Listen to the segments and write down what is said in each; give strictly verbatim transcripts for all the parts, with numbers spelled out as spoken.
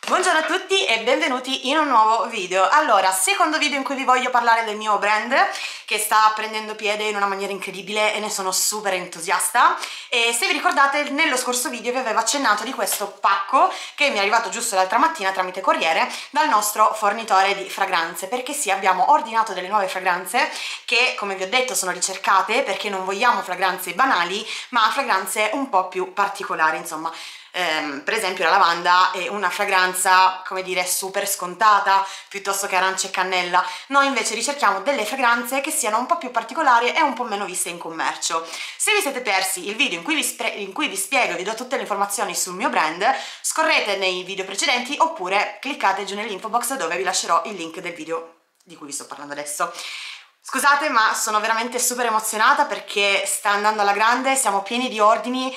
Buongiorno a tutti e benvenuti in un nuovo video. Allora, secondo video in cui vi voglio parlare del mio brand che sta prendendo piede in una maniera incredibile e ne sono super entusiasta. E se vi ricordate, nello scorso video vi avevo accennato di questo pacco che mi è arrivato giusto l'altra mattina tramite corriere dal nostro fornitore di fragranze, perché sì, abbiamo ordinato delle nuove fragranze che, come vi ho detto, sono ricercate perché non vogliamo fragranze banali ma fragranze un po' più particolari, insomma. Um, per esempio la lavanda è una fragranza, come dire, super scontata piuttosto che arancia e cannella. Noi invece ricerchiamo delle fragranze che siano un po' più particolari e un po' meno viste in commercio. Se vi siete persi il video in cui vi, in cui vi spiego e vi do tutte le informazioni sul mio brand, scorrete nei video precedenti oppure cliccate giù nell'info box dove vi lascerò il link del video di cui vi sto parlando adesso. Scusate, ma sono veramente super emozionata perché sta andando alla grande, siamo pieni di ordini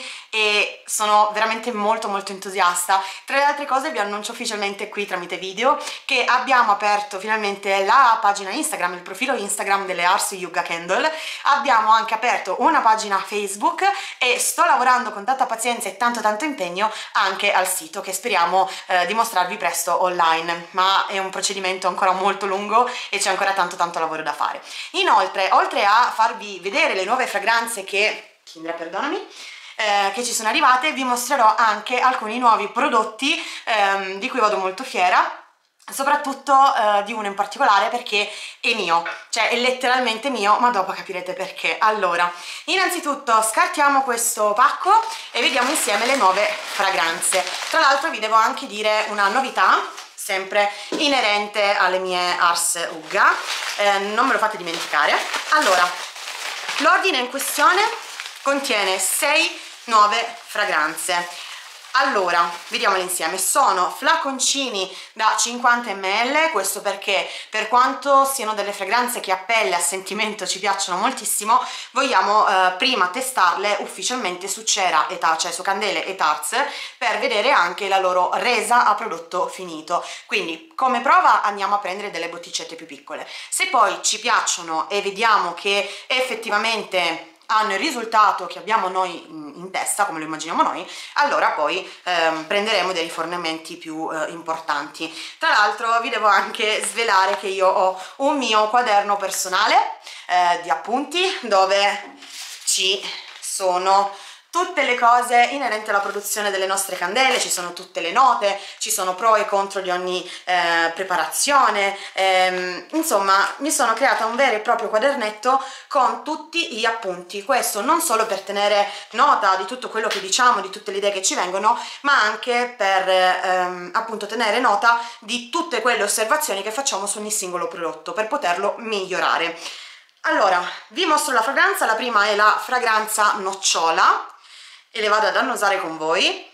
e sono veramente molto molto entusiasta. Tra le altre cose vi annuncio ufficialmente qui tramite video che abbiamo aperto finalmente la pagina Instagram, il profilo Instagram delle Ars Yuga Candle, abbiamo anche aperto una pagina Facebook e sto lavorando con tanta pazienza e tanto tanto impegno anche al sito che speriamo eh, di mostrarvi presto online, ma è un procedimento ancora molto lungo e c'è ancora tanto tanto lavoro da fare. Inoltre, oltre a farvi vedere le nuove fragranze che, Kindra, perdonami, eh, che ci sono arrivate, vi mostrerò anche alcuni nuovi prodotti ehm, di cui vado molto fiera, soprattutto eh, di uno in particolare perché è mio, cioè è letteralmente mio, ma dopo capirete perché. Allora, innanzitutto scartiamo questo pacco e vediamo insieme le nuove fragranze. Tra l'altro vi devo anche dire una novità sempre inerente alle mie Ars Yuga, eh, non me lo fate dimenticare. Allora, l'ordine in questione contiene sei nuove fragranze. Allora, vediamole insieme. Sono flaconcini da cinquanta millilitri, questo perché per quanto siano delle fragranze che a pelle, a sentimento ci piacciono moltissimo, vogliamo eh, prima testarle ufficialmente su cera e tarz, cioè su candele e tarz, per vedere anche la loro resa a prodotto finito. Quindi come prova andiamo a prendere delle botticette più piccole. Se poi ci piacciono e vediamo che effettivamente hanno il risultato che abbiamo noi in testa, come lo immaginiamo noi, allora poi ehm, prenderemo dei rifornimenti più eh, importanti. Tra l'altro vi devo anche svelare che io ho un mio quaderno personale eh, di appunti dove ci sono tutte le cose inerenti alla produzione delle nostre candele, ci sono tutte le note, ci sono pro e contro di ogni eh, preparazione, ehm, insomma mi sono creata un vero e proprio quadernetto con tutti gli appunti, questo non solo per tenere nota di tutto quello che diciamo, di tutte le idee che ci vengono, ma anche per ehm, appunto tenere nota di tutte quelle osservazioni che facciamo su ogni singolo prodotto per poterlo migliorare. Allora, vi mostro la fragranza. La prima è la fragranza nocciola e le vado ad annusare con voi.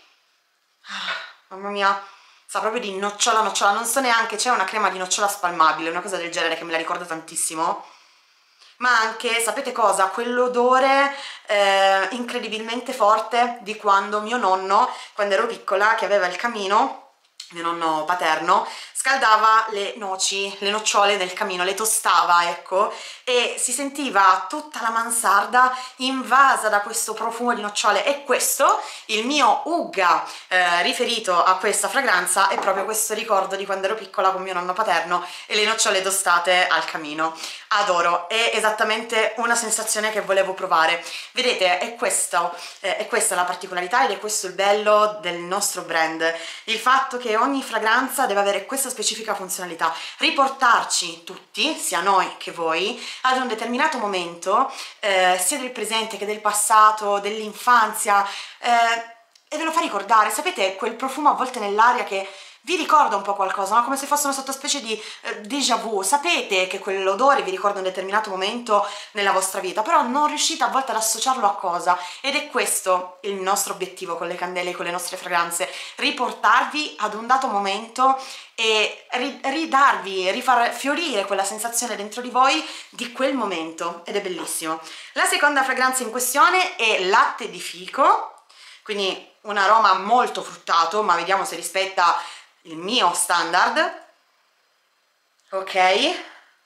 Mamma mia, sa proprio di nocciola nocciola, non so neanche, c'è una crema di nocciola spalmabile, una cosa del genere che me la ricorda tantissimo, ma anche, sapete cosa? Quell'odore eh, incredibilmente forte di quando mio nonno, quando ero piccola, che aveva il camino, mio nonno paterno, scaldava le noci, le nocciole nel camino, le tostava, ecco, e si sentiva tutta la mansarda invasa da questo profumo di nocciole. E questo, il mio Yuga eh, riferito a questa fragranza, è proprio questo ricordo di quando ero piccola con mio nonno paterno e le nocciole tostate al camino. Adoro, è esattamente una sensazione che volevo provare. Vedete, è, questo, eh, è questa la particolarità ed è questo il bello del nostro brand, il fatto che ogni fragranza deve avere questa specifica funzionalità, riportarci tutti, sia noi che voi, ad un determinato momento, eh, sia del presente che del passato, dell'infanzia, eh, e ve lo fa ricordare. Sapete, quel profumo a volte nell'aria che vi ricorda un po' qualcosa, no? Come se fosse una sottospecie di eh, déjà vu. Sapete che quell'odore vi ricorda un determinato momento nella vostra vita, però non riuscite a volte ad associarlo a cosa, ed è questo il nostro obiettivo con le candele e con le nostre fragranze: riportarvi ad un dato momento e ridarvi, rifar fiorire quella sensazione dentro di voi di quel momento, ed è bellissimo. La seconda fragranza in questione è latte di fico, quindi un aroma molto fruttato, ma vediamo se rispetta il mio standard. Ok,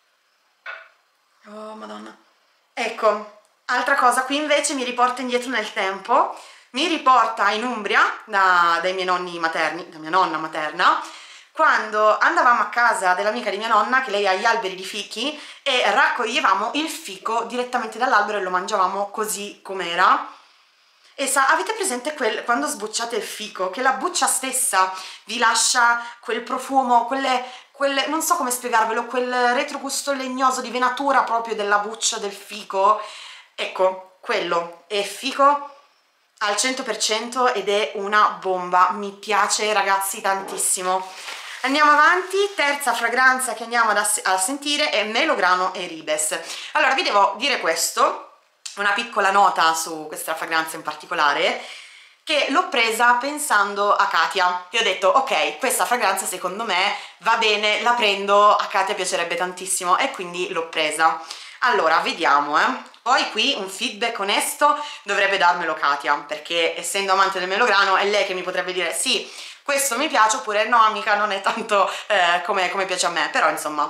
oh madonna, ecco, altra cosa, qui invece mi riporta indietro nel tempo, mi riporta in Umbria da, dai miei nonni materni, da mia nonna materna, quando andavamo a casa dell'amica di mia nonna, che lei ha gli alberi di fichi, e raccoglievamo il fico direttamente dall'albero e lo mangiavamo così com'era. E sa, avete presente quel, quando sbucciate il fico, che la buccia stessa vi lascia quel profumo, quelle, quelle, non so come spiegarvelo, quel retrogusto legnoso di venatura proprio della buccia del fico? Ecco, quello è fico al cento per cento ed è una bomba, mi piace ragazzi tantissimo. Andiamo avanti, terza fragranza che andiamo a, a sentire è melograno e ribes. Allora vi devo dire questo, una piccola nota su questa fragranza in particolare, che l'ho presa pensando a Katia. Io ho detto ok, questa fragranza secondo me va bene, la prendo, a Katia piacerebbe tantissimo e quindi l'ho presa. Allora vediamo, eh. Poi qui un feedback onesto dovrebbe darmelo Katia, perché essendo amante del melograno è lei che mi potrebbe dire sì, questo mi piace, oppure no amica, non è tanto eh, come, come piace a me, però insomma.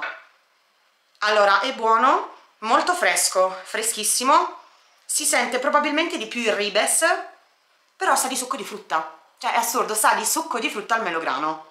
Allora è buono, molto fresco, freschissimo. Si sente probabilmente di più il ribes, però sa di succo di frutta. Cioè è assurdo, sa di succo di frutta al melograno.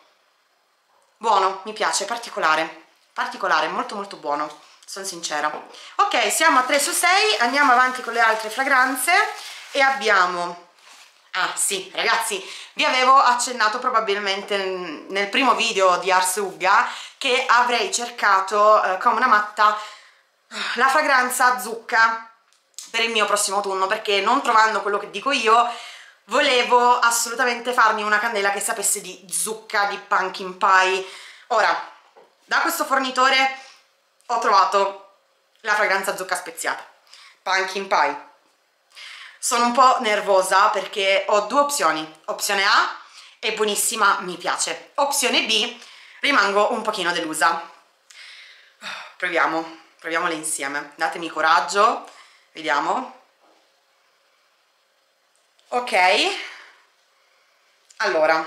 Buono, mi piace, particolare. Particolare, molto molto buono, sono sincera. Ok, siamo a tre su sei, andiamo avanti con le altre fragranze e abbiamo... Ah sì, ragazzi, vi avevo accennato probabilmente nel primo video di Ars Ugga che avrei cercato eh, come una matta la fragranza zucca per il mio prossimo autunno, perché non trovando quello che dico io volevo assolutamente farmi una candela che sapesse di zucca, di pumpkin pie. Ora, da questo fornitore ho trovato la fragranza zucca speziata, pumpkin pie. Sono un po' nervosa perché ho due opzioni. Opzione A è buonissima, mi piace. Opzione B, rimango un pochino delusa. Proviamo, proviamole insieme. Datemi coraggio. Vediamo. Ok, allora,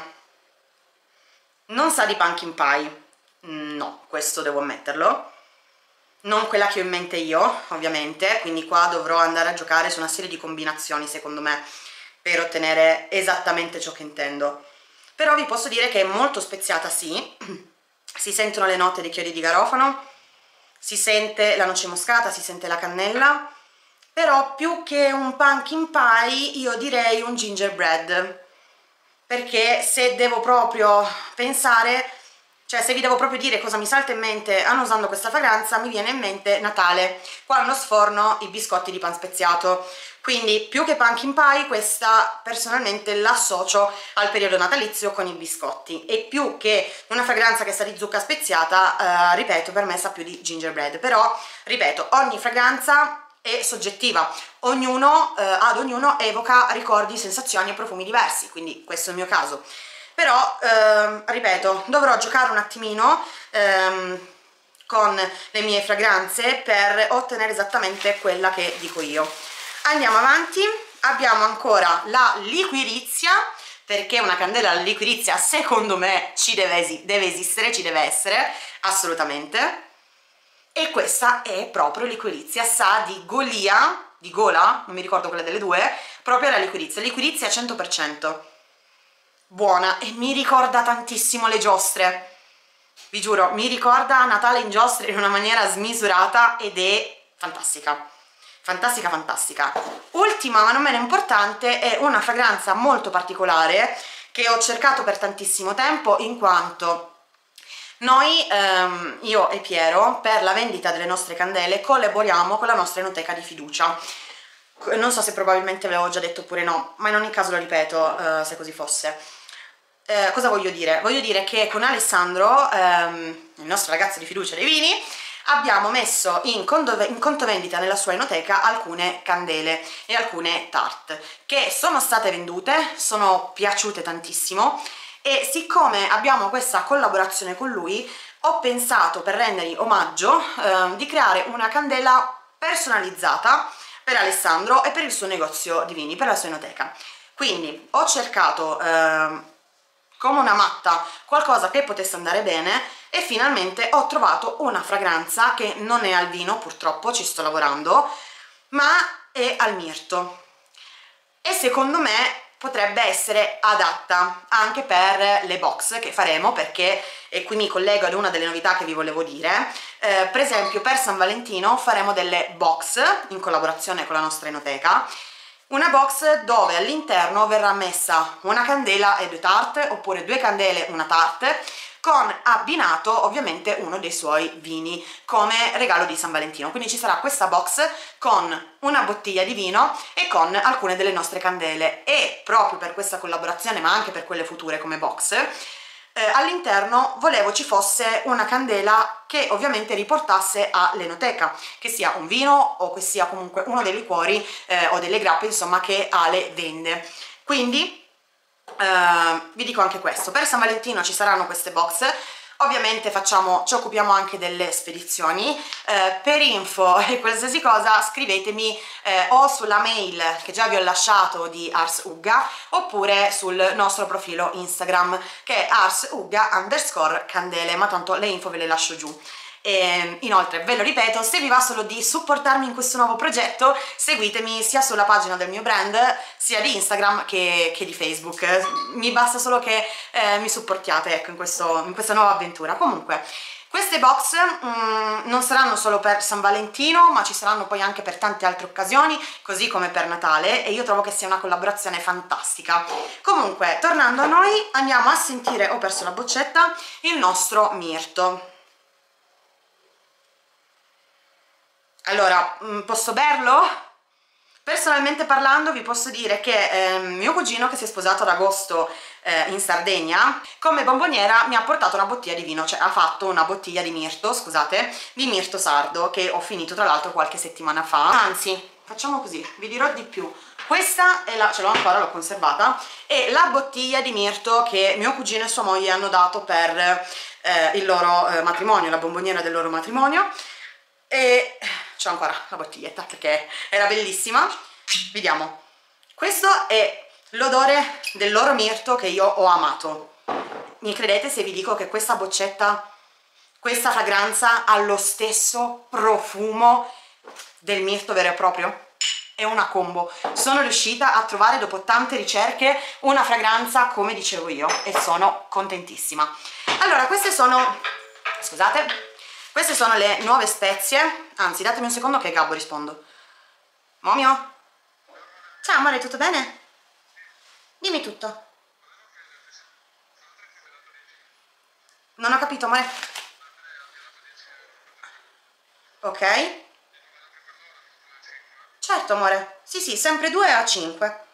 non sa di pumpkin pie, no, questo devo ammetterlo, non quella che ho in mente io ovviamente, quindi qua dovrò andare a giocare su una serie di combinazioni secondo me per ottenere esattamente ciò che intendo, però vi posso dire che è molto speziata, sì, si sentono le note dei chiodi di garofano, si sente la noce moscata, si sente la cannella, però più che un pumpkin pie io direi un gingerbread, perché se devo proprio pensare, cioè se vi devo proprio dire cosa mi salta in mente annusando questa fragranza, mi viene in mente Natale, quando sforno i biscotti di pan speziato, quindi più che pumpkin pie questa personalmente l'associo al periodo natalizio con i biscotti, e più che una fragranza che sa di zucca speziata, eh, ripeto, per me sa più di gingerbread, però ripeto, ogni fragranza è soggettiva, ognuno, eh, ad ognuno evoca ricordi, sensazioni e profumi diversi, quindi questo è il mio caso. Però, ehm, ripeto, dovrò giocare un attimino ehm, con le mie fragranze per ottenere esattamente quella che dico io. Andiamo avanti, abbiamo ancora la liquirizia, perché una candela alla liquirizia secondo me ci deve, esi deve esistere, ci deve essere, assolutamente. E questa è proprio liquirizia, sa di golia, di gola, non mi ricordo quella delle due, proprio la liquirizia, liquirizia cento per cento. Buona, e mi ricorda tantissimo le giostre, vi giuro, mi ricorda Natale in giostre in una maniera smisurata ed è fantastica, fantastica fantastica. Ultima ma non meno importante è una fragranza molto particolare che ho cercato per tantissimo tempo, in quanto noi, ehm, io e Piero, per la vendita delle nostre candele collaboriamo con la nostra enoteca di fiducia. Non so se probabilmente ve l'avevo già detto oppure no, ma in ogni caso lo ripeto, eh, se così fosse. Eh, cosa voglio dire? Voglio dire che con Alessandro, ehm, il nostro ragazzo di fiducia dei vini, abbiamo messo in conto, in conto vendita nella sua enoteca alcune candele e alcune tarte che sono state vendute, sono piaciute tantissimo, e siccome abbiamo questa collaborazione con lui ho pensato, per rendergli omaggio, eh, di creare una candela personalizzata per Alessandro e per il suo negozio di vini, per la sua enoteca. Quindi ho cercato eh, come una matta qualcosa che potesse andare bene e finalmente ho trovato una fragranza che non è al vino, purtroppo ci sto lavorando, ma è al mirto, e secondo me potrebbe essere adatta anche per le box che faremo, perché, e qui mi collego ad una delle novità che vi volevo dire, eh, per esempio per San Valentino faremo delle box in collaborazione con la nostra enoteca, una box dove all'interno verrà messa una candela e due tarte, oppure due candele e una tarte, con abbinato ovviamente uno dei suoi vini come regalo di San Valentino. Quindi ci sarà questa box con una bottiglia di vino e con alcune delle nostre candele, e proprio per questa collaborazione, ma anche per quelle future come box, eh, all'interno volevo ci fosse una candela che ovviamente riportasse all'enoteca, che sia un vino o che sia comunque uno dei liquori eh, o delle grappe, insomma, che Ale vende. Quindi Uh, vi dico anche questo: per San Valentino ci saranno queste box, ovviamente facciamo, ci occupiamo anche delle spedizioni. Uh, per info e qualsiasi cosa scrivetemi eh, o sulla mail che già vi ho lasciato di Ars Ugga, oppure sul nostro profilo Instagram che è Ars Ugga underscore candele, ma tanto le info ve le lascio giù. E inoltre, ve lo ripeto, se vi va solo di supportarmi in questo nuovo progetto, seguitemi sia sulla pagina del mio brand sia di Instagram che, che di Facebook. Mi basta solo che eh, mi supportiate, ecco, in, questo, in questa nuova avventura. Comunque, queste box mh, non saranno solo per San Valentino, ma ci saranno poi anche per tante altre occasioni, così come per Natale, e io trovo che sia una collaborazione fantastica. Comunque, tornando a noi, andiamo a sentire, ho perso la boccetta, il nostro mirto. Allora, posso berlo? Personalmente parlando vi posso dire che eh, mio cugino, che si è sposato ad agosto eh, in Sardegna, come bomboniera mi ha portato una bottiglia di vino, cioè ha fatto una bottiglia di mirto, scusate, di mirto sardo, che ho finito tra l'altro qualche settimana fa. Anzi, facciamo così, vi dirò di più. Questa è la, ce l'ho ancora, l'ho conservata, è la bottiglia di mirto che mio cugino e sua moglie hanno dato per eh, il loro eh, matrimonio, la bomboniera del loro matrimonio, e c'ho ancora la bottiglietta perché era bellissima. Vediamo, questo è l'odore del loro mirto che io ho amato. Mi credete se vi dico che questa boccetta, questa fragranza ha lo stesso profumo del mirto vero e proprio? È una combo. Sono riuscita a trovare, dopo tante ricerche, una fragranza come dicevo io, e sono contentissima. Allora, queste sono, scusate, queste sono le nuove spezie. Anzi, datemi un secondo che Gabbo rispondo. Momio? Ciao amore, tutto bene? Dimmi tutto. Non ho capito, amore. Ok. Certo, amore. Sì, sì, sempre due a cinque.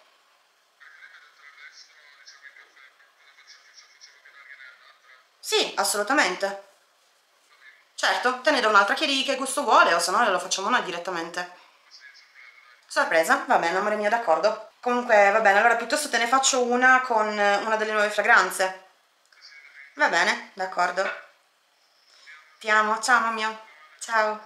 Sì, assolutamente. Certo, te ne do un'altra, chiedi che gusto vuole, o se no lo facciamo noi direttamente. Sorpresa? Va bene, amore mio, d'accordo. Comunque, va bene, allora piuttosto te ne faccio una con una delle nuove fragranze. Va bene, d'accordo. Ti amo, ciao amore mio. Ciao.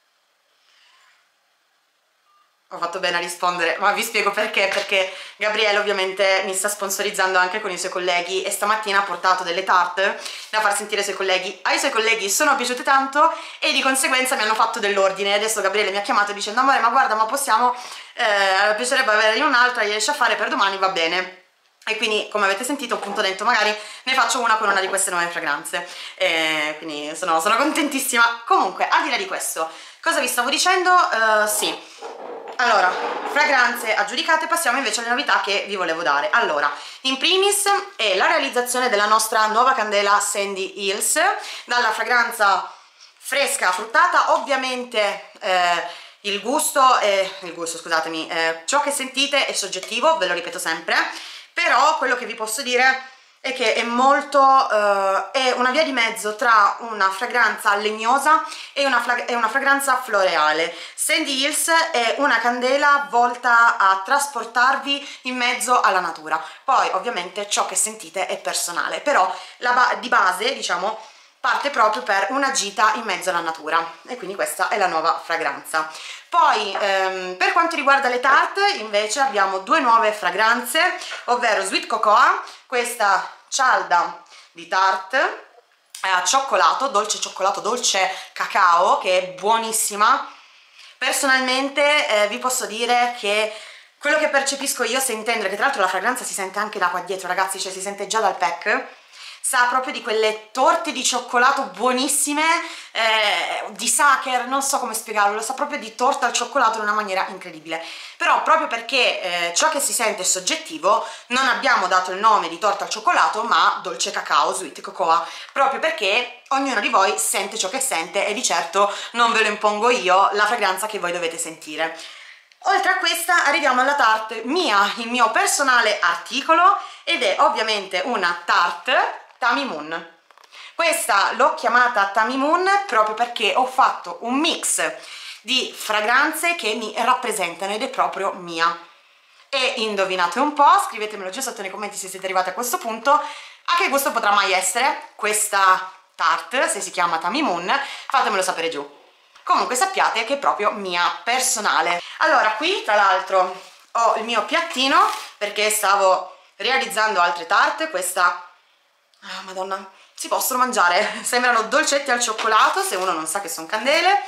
Ho fatto bene a rispondere, ma vi spiego perché, perché Gabriele ovviamente mi sta sponsorizzando anche con i suoi colleghi, e stamattina ha portato delle tarte da far sentire ai suoi colleghi. Ai suoi colleghi sono piaciute tanto e di conseguenza mi hanno fatto dell'ordine. Adesso Gabriele mi ha chiamato dicendo: amore, ma guarda, ma possiamo, eh, piacerebbe avere un'altra, riesci a fare per domani? Va bene. E quindi, come avete sentito, appunto ho detto magari ne faccio una con una di queste nuove fragranze, e quindi sono, sono contentissima. Comunque, al di là di questo, cosa vi stavo dicendo? Uh, sì, allora, fragranze aggiudicate, passiamo invece alle novità che vi volevo dare. Allora, in primis è la realizzazione della nostra nuova candela Sandy Hills, dalla fragranza fresca fruttata. Ovviamente eh, il gusto, è, il gusto scusatemi, eh, ciò che sentite è soggettivo, ve lo ripeto sempre, però quello che vi posso dire è che è molto, uh, è una via di mezzo tra una fragranza legnosa e una, e una fragranza floreale. Sandy Hills è una candela volta a trasportarvi in mezzo alla natura. Poi ovviamente ciò che sentite è personale, però la ba di base, diciamo, parte proprio per una gita in mezzo alla natura, e quindi questa è la nuova fragranza. Poi ehm, per quanto riguarda le tarte invece abbiamo due nuove fragranze, ovvero Sweet Cocoa, questa cialda di tarte a cioccolato, dolce cioccolato, dolce cacao, che è buonissima. Personalmente eh, vi posso dire che quello che percepisco io sentendo, che tra l'altro la fragranza si sente anche da qua dietro ragazzi, cioè si sente già dal pack, sa proprio di quelle torte di cioccolato buonissime, eh, di Sacher, non so come spiegarlo, lo sa proprio di torta al cioccolato in una maniera incredibile. Però proprio perché eh, ciò che si sente è soggettivo, non abbiamo dato il nome di torta al cioccolato ma dolce cacao, sweet cocoa, proprio perché ognuno di voi sente ciò che sente e di certo non ve lo impongo io la fragranza che voi dovete sentire. Oltre a questa arriviamo alla Tarte mia, il mio personale articolo, ed è ovviamente una Tarte Tammy Moon. Questa l'ho chiamata Tammy Moon proprio perché ho fatto un mix di fragranze che mi rappresentano ed è proprio mia. E indovinate un po', scrivetemelo giù sotto nei commenti se siete arrivati a questo punto, a che gusto potrà mai essere questa Tarte, se si chiama Tammy Moon, fatemelo sapere giù. Comunque sappiate che è proprio mia, personale. Allora, qui tra l'altro ho il mio piattino perché stavo realizzando altre tarte. Questa, ah, madonna, si possono mangiare, sembrano dolcetti al cioccolato se uno non sa che sono candele,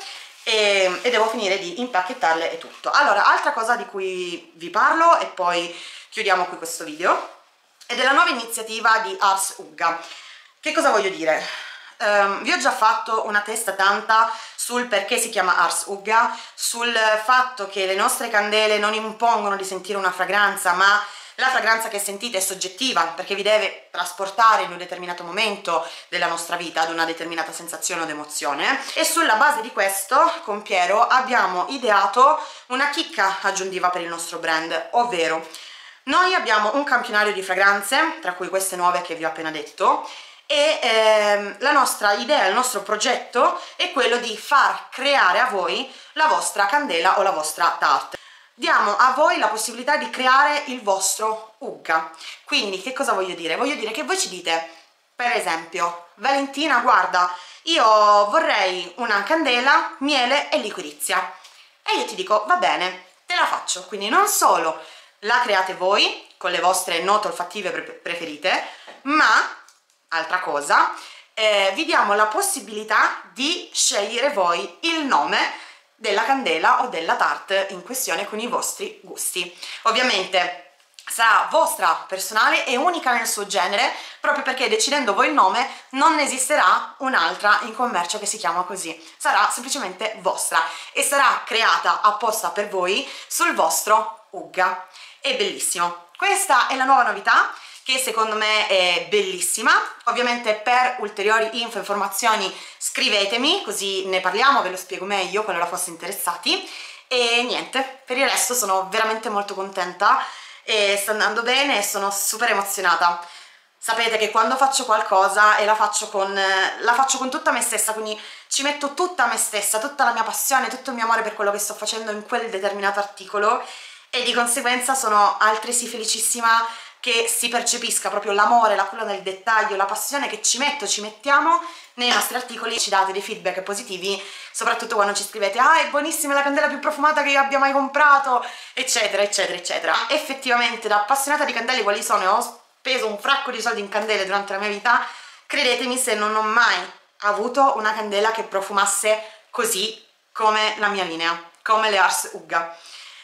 e, e devo finire di impacchettarle e tutto. Allora, altra cosa di cui vi parlo e poi chiudiamo qui questo video è della nuova iniziativa di Ars Ugga. Che cosa voglio dire? Um, vi ho già fatto una testa tanta sul perché si chiama Ars Ugga, sul fatto che le nostre candele non impongono di sentire una fragranza, ma la fragranza che sentite è soggettiva perché vi deve trasportare in un determinato momento della nostra vita ad una determinata sensazione o emozione. E sulla base di questo con Piero abbiamo ideato una chicca aggiuntiva per il nostro brand, ovvero noi abbiamo un campionario di fragranze, tra cui queste nuove che vi ho appena detto, e ehm, la nostra idea, il nostro progetto è quello di far creare a voi la vostra candela o la vostra tarte. Diamo a voi la possibilità di creare il vostro Ugga. Quindi che cosa voglio dire? Voglio dire che voi ci dite, per esempio, Valentina, guarda, io vorrei una candela, miele e liquirizia. E io ti dico, va bene, te la faccio. Quindi non solo la create voi con le vostre note olfattive pre preferite, ma altra cosa, eh, vi diamo la possibilità di scegliere voi il nome della candela o della tarte in questione con i vostri gusti. Ovviamente sarà vostra, personale e unica nel suo genere, proprio perché decidendo voi il nome non esisterà un'altra in commercio che si chiama così, sarà semplicemente vostra e sarà creata apposta per voi sul vostro Ugga. È bellissimo. Questa è la nuova novità che secondo me è bellissima. Ovviamente per ulteriori info e informazioni scrivetemi così ne parliamo, ve lo spiego meglio qualora foste interessati. E niente, per il resto sono veramente molto contenta e sta andando bene e sono super emozionata. Sapete che quando faccio qualcosa e la faccio con, la faccio con tutta me stessa, quindi ci metto tutta me stessa, tutta la mia passione, tutto il mio amore per quello che sto facendo in quel determinato articolo, e di conseguenza sono altresì felicissima che si percepisca proprio l'amore, la cura nel dettaglio, la passione che ci metto, ci mettiamo nei nostri articoli. Ci date dei feedback positivi, soprattutto quando ci scrivete ah è buonissima, è la candela più profumata che io abbia mai comprato, eccetera eccetera eccetera. Effettivamente da appassionata di candele quali sono, e ho speso un fracco di soldi in candele durante la mia vita, credetemi se non ho mai avuto una candela che profumasse così come la mia linea, come le Ars Ugga.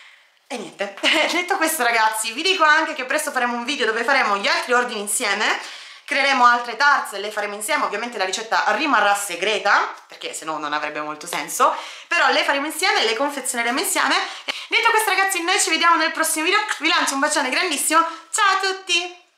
E niente, detto questo ragazzi, vi dico anche che presto faremo un video dove faremo gli altri ordini insieme, creeremo altre tarze e le faremo insieme. Ovviamente la ricetta rimarrà segreta, perché se no non avrebbe molto senso, però le faremo insieme, le confezioneremo insieme. Detto questo ragazzi, noi ci vediamo nel prossimo video, vi lancio un bacione grandissimo, ciao a tutti!